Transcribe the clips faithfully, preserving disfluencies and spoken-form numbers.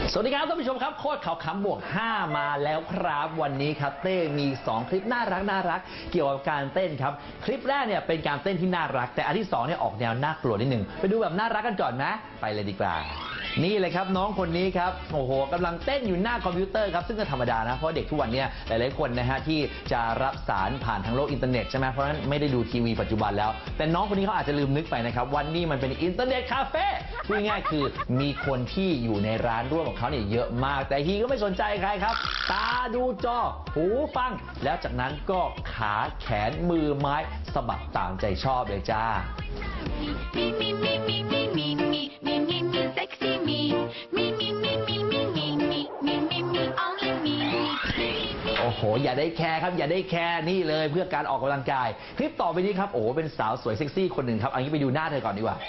สวัสดีครับท่านผู้ชมครับโคตรข่าวขำบวกห้ามาแล้วครับวันนี้ครับเต้มีสองคลิปน่ารักน่ารักเกี่ยวกับการเต้นครับคลิปแรกเนี่ยเป็นการเต้นที่น่ารักแต่อันที่สองเนี่ยออกแนวน่ากลัวนิดหนึ่งไปดูแบบน่ารักกันก่อนนะไปเลยดีกว่านี่เลยครับน้องคนนี้ครับโอ้โหกำลังเต้นอยู่หน้าคอมพิวเตอร์ครับซึ่งก็ธรรมดานะเพราะเด็กทุกวันเนี่ยหลายๆคนนะฮะที่จะรับสารผ่านทางโลกอินเทอร์เน็ตใช่ไหมเพราะฉะนั้นไม่ได้ดูทีวีปัจจุบันแล้วแต่น้องคนนี้เขาอาจจะลืมนึกไปนะครับวันนี้มันเป็นอินเทอร์เน็ตคาเฟ่พูดง่ายๆคือมีคนที่อยู่ในร้านร่วมของเขาเนี่ยเยอะมากแต่ฮีก็ไม่สนใจใครครับตาดูจอหูฟังแล้วจากนั้นก็ขาแขนมือไม้สะบัดตามใจชอบเลยจ้าโอ้โหอย่าได้แคร์ครับอย่าได้แคร์นี่เลยเพื่อการออกกำลังกายคลิปต่อไปนี้ครับโอ้โหเป็นสาวสวยเซ็กซี่คนหนึ่งครับอันนี้ไปดูหน้าเธอก่อนดีกว่า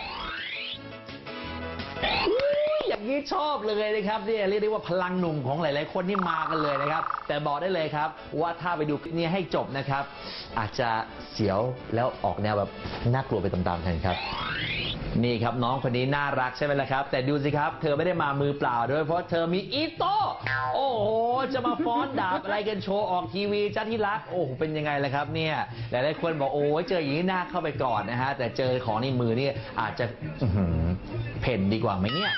อย่างนี้ชอบเลยนะครับนี่เรียกได้ว่าพลังหนุ่มของหลายๆคนที่มากันเลยนะครับแต่บอกได้เลยครับว่าถ้าไปดูคลิปนี้ให้จบนะครับอาจจะเสียวแล้วออกแนวแบบน่ากลัวไปตามๆกันครับนี่ครับน้องคนนี้น่ารักใช่ไหมล่ะครับแต่ดูสิครับเธอไม่ได้มามือเปล่าด้วยเพราะเธอมีอีโต้โอ้โหจะมาฟ้อนดาบอะไรกันโชว์ออกทีวีจ้าที่รักโอ้โหเป็นยังไงล่ะครับเนี่ยหลายๆคนบอกโอ้เจออย่างนี้น่าเข้าไปก่อนนะฮะแต่เจอของในมือนี่อาจจะเพ่นดีกว่าไหมเนี่ย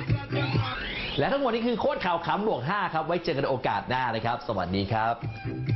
และทั้งหมดนี้คือโค้ดข่าวขำบวกห้าครับไว้เจอกันโอกาสหน้านะครับสวัสดีครับ